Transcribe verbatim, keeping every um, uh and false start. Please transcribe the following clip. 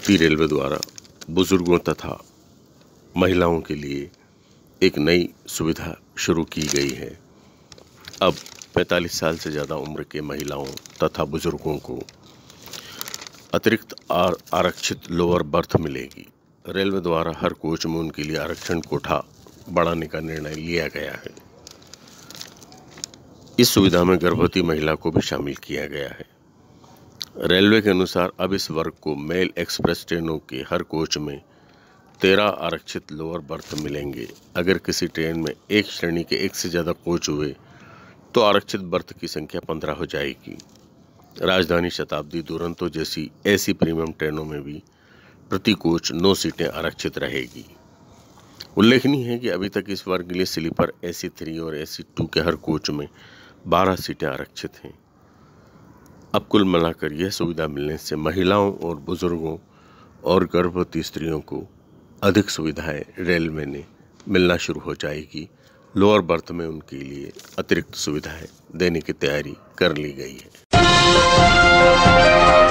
भारतीय रेलवे द्वारा बुजुर्गों तथा महिलाओं के लिए एक नई सुविधा शुरू की गई है। अब पैंतालीस साल से ज़्यादा उम्र के महिलाओं तथा बुजुर्गों को अतिरिक्त आरक्षित लोअर बर्थ मिलेगी। रेलवे द्वारा हर कोच में उनके लिए आरक्षण कोठा बढ़ाने का निर्णय लिया गया है। इस सुविधा में गर्भवती महिला को भी शामिल किया गया है। रेलवे के अनुसार अब इस वर्ग को मेल एक्सप्रेस ट्रेनों के हर कोच में तेरह आरक्षित लोअर बर्थ मिलेंगे। अगर किसी ट्रेन में एक श्रेणी के एक से ज़्यादा कोच हुए तो आरक्षित बर्थ की संख्या पंद्रह हो जाएगी। राजधानी, शताब्दी, दुरंतो जैसी ऐसी प्रीमियम ट्रेनों में भी प्रति कोच नौ सीटें आरक्षित रहेगी। उल्लेखनीय है कि अभी तक इस वर्ग के लिए स्लीपर एसी थ्री और एसी टू के हर कोच में बारह सीटें आरक्षित हैं। अब कुल मिलाकर यह सुविधा मिलने से महिलाओं और बुजुर्गों और गर्भवती स्त्रियों को अधिक सुविधाएं रेलवे ने मिलना शुरू हो जाएगी। लोअर बर्थ में उनके लिए अतिरिक्त सुविधाएं देने की तैयारी कर ली गई है।